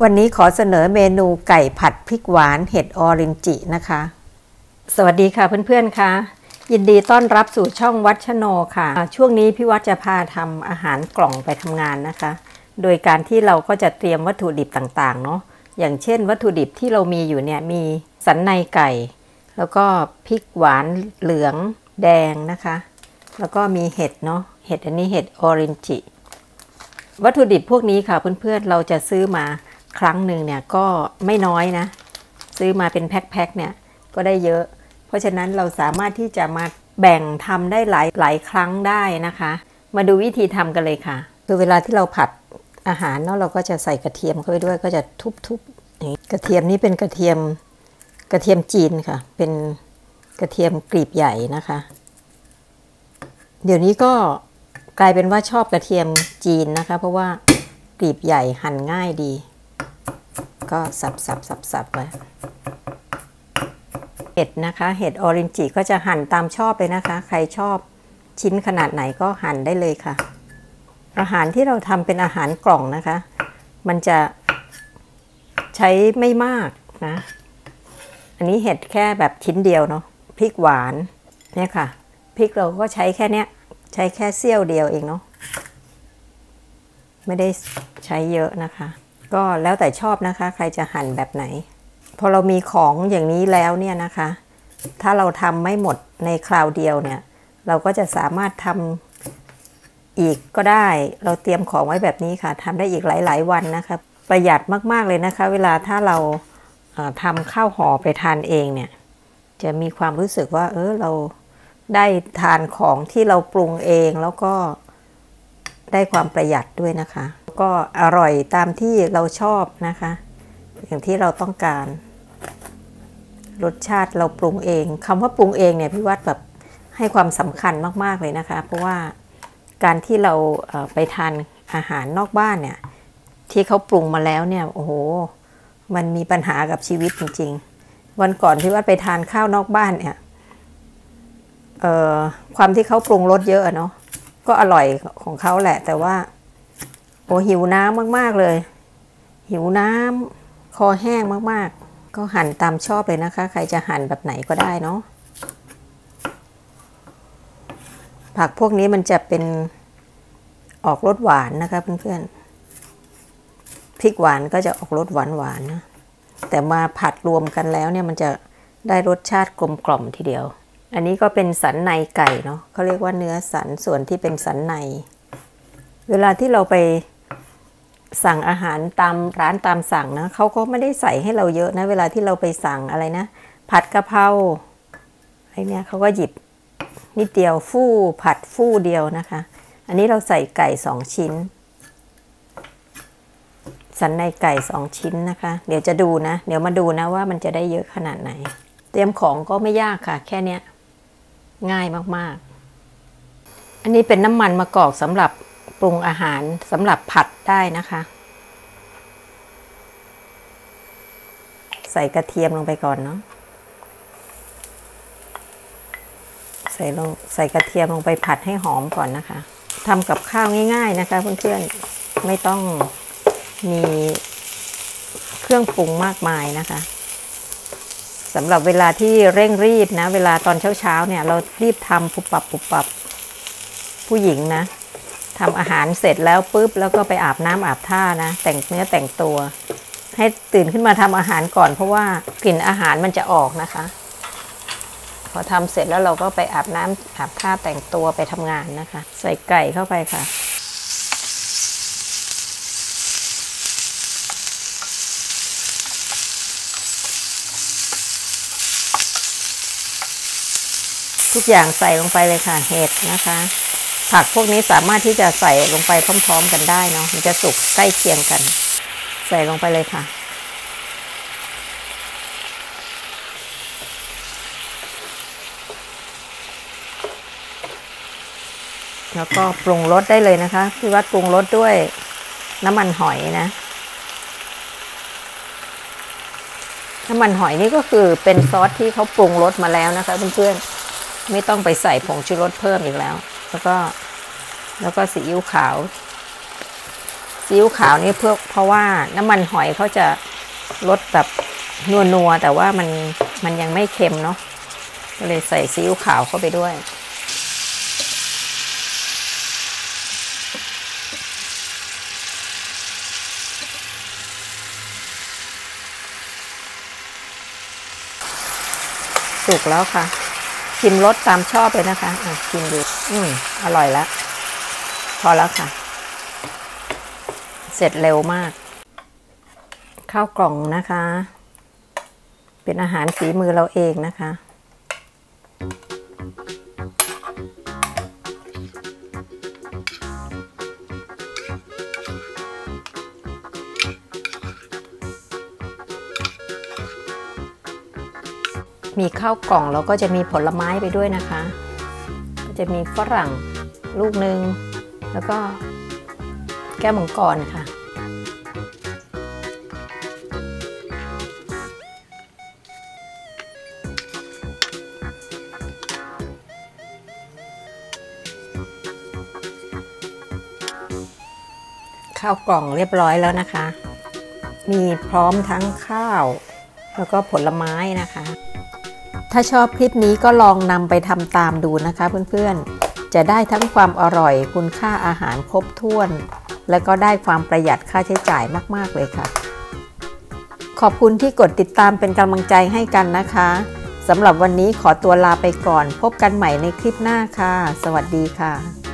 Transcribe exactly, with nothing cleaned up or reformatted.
วันนี้ขอเสนอเมนูไก่ผัดพริกหวานเห็ดออรินจินะคะสวัสดีค่ะเพื่อนๆค่ะยินดีต้อนรับสู่ช่องวัชโนค่ะช่วงนี้พี่วัดจะพาทำอาหารกล่องไปทำงานนะคะโดยการที่เราก็จะเตรียมวัตถุดิบต่างๆเนาะอย่างเช่นวัตถุดิบที่เรามีอยู่เนี่ยมีสันในไก่แล้วก็พริกหวานเหลืองแดงนะคะแล้วก็มีเห็ดเนาะเห็ดอันนี้เห็ดออรินจิวัตถุดิบพวกนี้ค่ะเพื่อนๆเราจะซื้อมาครั้งหนึ่งเนี่ยก็ไม่น้อยนะซื้อมาเป็นแพ็คๆเนี่ยก็ได้เยอะเพราะฉะนั้นเราสามารถที่จะมาแบ่งทำได้หลายหลายครั้งได้นะคะมาดูวิธีทำกันเลยค่ะคือเวลาที่เราผัดอาหารเนาะเราก็จะใส่กระเทียมเข้าไปด้วยก็จะทุบๆอย่างนี้กระเทียมนี้เป็นกระเทียมกระเทียมจีนค่ะเป็นกระเทียมกลีบใหญ่นะคะเดี๋ยวนี้ก็กลายเป็นว่าชอบกระเทียมจีนนะคะเพราะว่ากลีบใหญ่หั่นง่ายดีก็สับสับสับสับไว้เห็ดนะคะเห็ดออรินจิก็จะหั่นตามชอบเลยนะคะใครชอบชิ้นขนาดไหนก็หั่นได้เลยค่ะอาหารที่เราทำเป็นอาหารกล่องนะคะมันจะใช้ไม่มากนะอันนี้เห็ดแค่แบบชิ้นเดียวเนาะพริกหวานเนี่ยค่ะพริกเราก็ใช้แค่เนี้ยใช้แค่เสี้ยวเดียวเองเนาะไม่ได้ใช้เยอะนะคะก็แล้วแต่ชอบนะคะใครจะหั่นแบบไหนพอเรามีของอย่างนี้แล้วเนี่ยนะคะถ้าเราทำไม่หมดในคราวเดียวเนี่ยเราก็จะสามารถทำอีกก็ได้เราเตรียมของไว้แบบนี้ค่ะทำได้อีกหลายๆวันนะคะประหยัดมากๆเลยนะคะเวลาถ้าเราทำข้าวห่อไปทานเองเนี่ยจะมีความรู้สึกว่าเออเราได้ทานของที่เราปรุงเองแล้วก็ได้ความประหยัดด้วยนะคะก็อร่อยตามที่เราชอบนะคะอย่างที่เราต้องการรสชาติเราปรุงเองคำว่าปรุงเองเนี่ยพี่วัดแบบให้ความสำคัญมากๆเลยนะคะเพราะว่าการที่เราไปทานอาหารนอกบ้านเนี่ยที่เขาปรุงมาแล้วเนี่ยโอ้โหมันมีปัญหากับชีวิตจริงๆวันก่อนพี่วัดไปทานข้าวนอกบ้านเนี่ยเอ่อความที่เขาปรุงรสเยอะเนาะก็อร่อยของเขาแหละแต่ว่าโอ้หิวน้ำมากๆเลยหิวน้ำคอแห้งมากๆก็หั่นตามชอบเลยนะคะใครจะหั่นแบบไหนก็ได้เนาะผักพวกนี้มันจะเป็นออกรสหวานนะคะเพื่อนๆพริกหวานก็จะออกรสหวานหวานนะแต่มาผัดรวมกันแล้วเนี่ยมันจะได้รสชาติกลมกล่อมทีเดียวอันนี้ก็เป็นสันในไก่เนาะเขาเรียกว่าเนื้อสันส่วนที่เป็นสันในเวลาที่เราไปสั่งอาหารตามร้านตามสั่งนะเขาก็ไม่ได้ใส่ให้เราเยอะนะเวลาที่เราไปสั่งอะไรนะผัดกะเพราอะไรเนี่ยเขาก็หยิบนิดเดียวฟู่ผัดฟู่เดียวนะคะอันนี้เราใส่ไก่สองชิ้นสันในไก่สองชิ้นนะคะเดี๋ยวจะดูนะเดี๋ยวมาดูนะว่ามันจะได้เยอะขนาดไหนเตรียมของก็ไม่ยากค่ะแค่เนี้ยง่ายมากๆอันนี้เป็นน้ำมันมะกอกสำหรับปรุงอาหารสำหรับผัดได้นะคะใส่กระเทียมลงไปก่อนเนาะใส่ลงใส่กระเทียมลงไปผัดให้หอมก่อนนะคะทำกับข้าวง่ายๆนะคะเพื่อนๆไม่ต้องมีเครื่องปรุงมากมายนะคะสำหรับเวลาที่เร่งรีบนะเวลาตอนเช้าๆเนี่ยเรารีบทำปุบปับปุบปับผู้หญิงนะทำอาหารเสร็จแล้วปุ๊บแล้วก็ไปอาบน้ำอาบท่านะแต่งเนื้อแต่งตัวให้ตื่นขึ้นมาทำอาหารก่อนเพราะว่ากลิ่นอาหารมันจะออกนะคะพอทำเสร็จแล้วเราก็ไปอาบน้ำอาบท่าแต่งตัวไปทำงานนะคะใส่ไก่เข้าไปค่ะทุกอย่างใส่ลงไปเลยค่ะเห็ดนะคะผักพวกนี้สามารถที่จะใส่ลงไปพร้อมๆกันได้เนาะมันจะสุกใกล้เคียงกันใส่ลงไปเลยค่ะแล้วก็ปรุงรสได้เลยนะคะพี่วัดปรุงรสด้วยน้ำมันหอยนะน้ำมันหอยนี่ก็คือเป็นซอสที่เขาปรุงรสมาแล้วนะคะเพื่อนๆไม่ต้องไปใส่ผงชูรสเพิ่มอีกแล้วแล้วก็แล้วก็ซีอิ๊วขาวซีอิ๊วขาวนี่เพื่อเพราะว่าน้ำมันหอยเขาจะรสแบบนัวๆแต่ว่ามันมันยังไม่เค็มเนาะก็เลยใส่ซีอิ๊วขาวเข้าไปด้วยสุกแล้วค่ะชิมรสตามชอบเลยนะคะอ่ะชิมดูอืมอร่อยแล้วพอแล้วค่ะเสร็จเร็วมากข้าวกล่องนะคะเป็นอาหารฝีมือเราเองนะคะมีข้าวกล่องแล้วก็จะมีผลไม้ไปด้วยนะคะก็จะมีฝรั่งลูกหนึ่งแล้วก็แก้วมังกรค่ะข้าวกล่องเรียบร้อยแล้วนะคะมีพร้อมทั้งข้าวแล้วก็ผลไม้นะคะถ้าชอบคลิปนี้ก็ลองนำไปทำตามดูนะคะเพื่อนๆจะได้ทั้งความอร่อยคุณค่าอาหารครบถ้วนและก็ได้ความประหยัดค่าใช้จ่ายมากๆเลยค่ะขอบคุณที่กดติดตามเป็นกำลังใจให้กันนะคะสำหรับวันนี้ขอตัวลาไปก่อนพบกันใหม่ในคลิปหน้าค่ะสวัสดีค่ะ